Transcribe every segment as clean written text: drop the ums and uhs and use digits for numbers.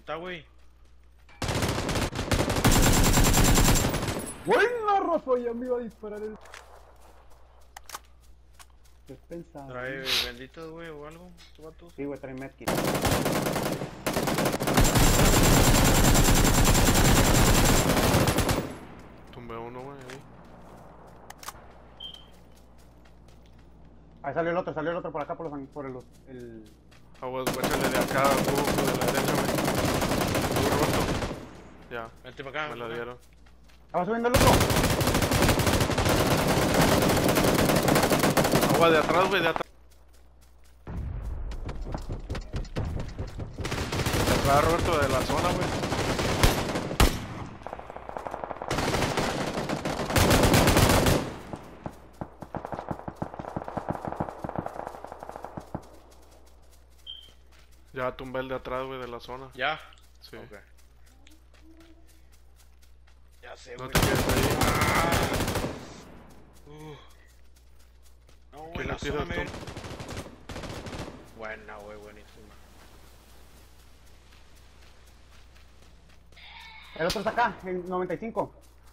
Está, güey. Buena, Rafa, ya me iba a disparar el... ¿Qué pensaba? Trae benditas, güey, o algo. ¿Tu vato? Sí, güey, trae medkit. Tumbé uno, güey, ahí. Ahí salió el otro por acá, por el... Ah, güey, échale de acá, tú, de la derecha, güey. Tú, Roberto. Ya, Vente para acá. me la dieron. ¿Estaba subiendo el otro? Agua de atrás, güey, de atrás. De atrás, Roberto, de la zona, güey. Ya tumbé el de atrás, güey, de la zona. ¿Ya? Sí. Ok. Ya sé, No güey. te quedes ahí. No, güey, ¿Quién la le tira zona, tú? men. Buena, güey, buenísima. El otro está acá, en 95.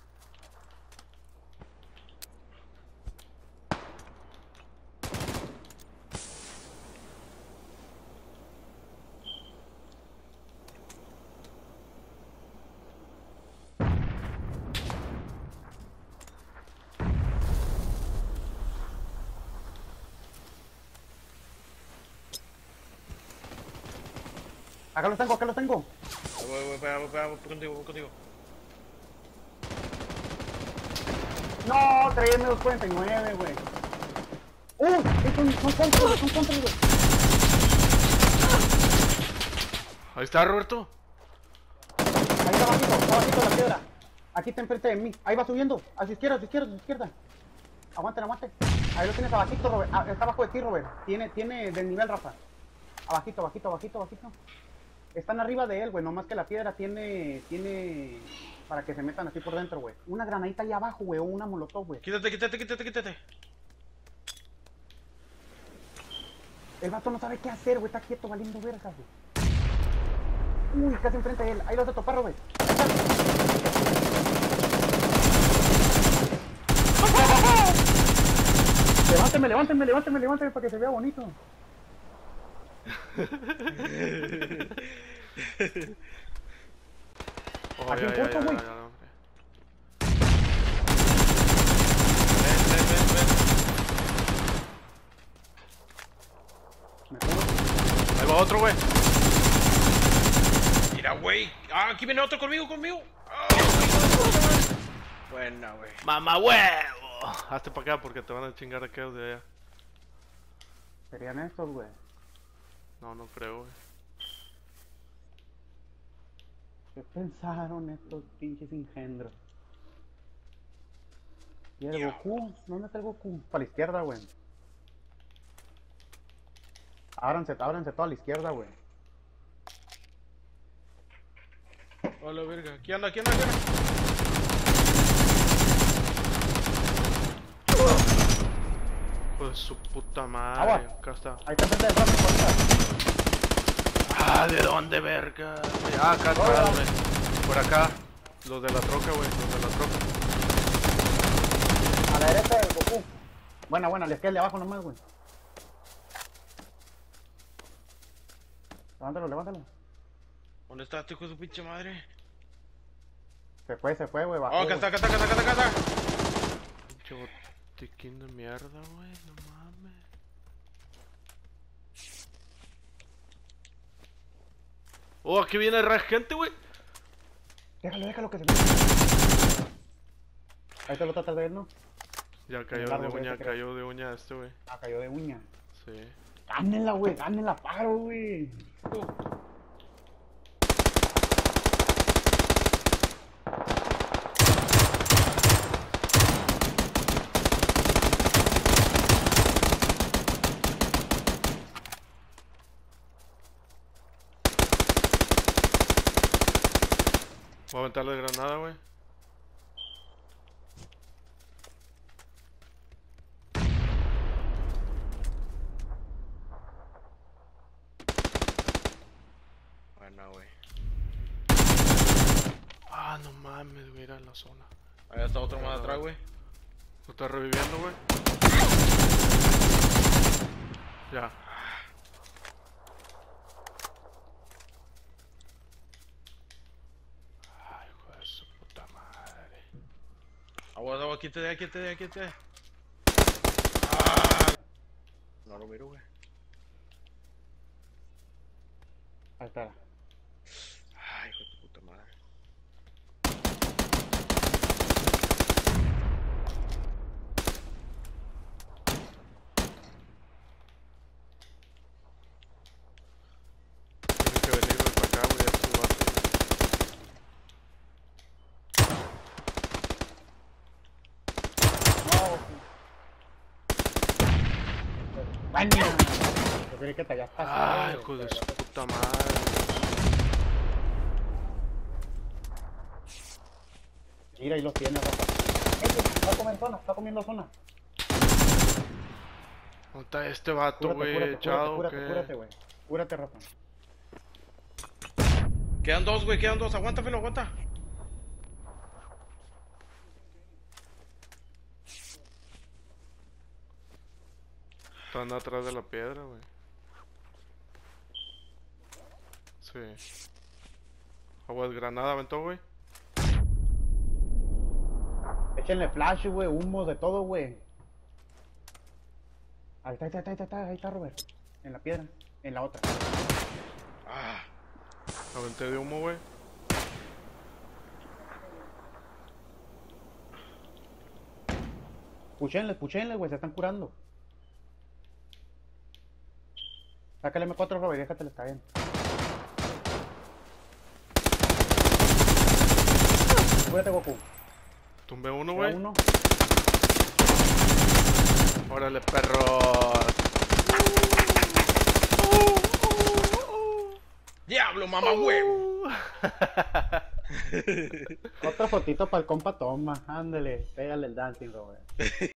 Acá los tengo, acá los tengo. Voy contigo, voy contigo. No, traía M249, güey. Son contras, güey. Ahí está, Roberto. Ahí está abajito de la piedra. Aquí está enfrente de mí. Ahí va subiendo. A su izquierda, a su izquierda. Aguanten. Ahí lo tienes abajito, Robert. Ah, está abajo de ti, Robert. Tiene del nivel, Rafa. Abajito. Están arriba de él, güey. Nomás que la piedra tiene... Para que se metan así por dentro, güey. Una granadita ahí abajo, güey. O una molotov, güey. Quítate. El vato no sabe qué hacer, güey. Está quieto, valiendo verga, güey. Uy, casi enfrente de él. Ahí lo vas a topar, Robert. Levánteme para que se vea bonito. Oh, Aquí en corto, güey. hombre. Ven. Me juro. Ahí va otro, güey. Mira, güey. Ah, aquí viene otro conmigo. Buena, güey. ¡Mamá huevo! Hazte para acá porque te van a chingar aquellos de allá. Serían estos, güey. No, no creo, güey. ¿Qué pensaron estos pinches engendros? ¿Y el Goku? ¿Dónde está el Goku? Para la izquierda, güey. Ábranse toda a la izquierda, güey. Hola, verga. Aquí anda. Pues su puta madre. Agua. Acá está. Ahí está enfrente del Rafa, por acá. Ah, ¿de dónde, verga? Ah, acá atrás, güey. Por acá. Los de la troca, güey. Los de la troca. A la derecha del Goku. Buena, les queda el de abajo nomás, güey. Levántalo. ¿Dónde está tu hijo de su pinche madre? Se fue, güey. Bajó, Oh, acá güey. está. Pinche botiquín de mierda, güey. No mames. Oh, aquí viene gente, güey. Déjalo que se vea. Ahí te lo tratas de ver, ¿no? Ya cayó largo, de güey, uña, ese creo. cayó de uña este, güey. Ah, cayó de uña. Sí. Gánenla, güey. Gánenla, paro, güey. Voy a aventarle granada, güey. Bueno, güey. está otro más atrás, güey. Lo está reviviendo, güey. Ya. Ay, hijo de su puta madre. Agua, aquí te de. Ah. No lo miro, güey. Ahí está. Ay, hijo de tu puta madre. Tiene que venir para acá, güey. A su base. No, ¡baño! Yo creí que te habías pasado. Ay, hijo de su puta madre. Mira, ahí los tiene, Rafa. Va a comer zona, está comiendo zona. ¿Dónde está este vato, güey? Echado, Cúrate, güey. Cúrate, Rafa. Quedan dos, güey, quedan dos. Aguanta, Felo, aguanta. Están atrás de la piedra, güey. Sí. Aguas granada aventó, güey. Échenle flash, güey, humo, de todo, güey. Ahí está, Robert. En la piedra, en la otra. Ah. Aventé de humo, güey. Puchenle, güey, se están curando. Sácale M4, Robert, déjate les caen. Cúrate, Goku. Tumbé uno, Queda güey. uno. Órale, perros. ¡Diablo, mamá huevo! Otra fotito para el compa Toma. Ándale, pégale el dancing, Robert.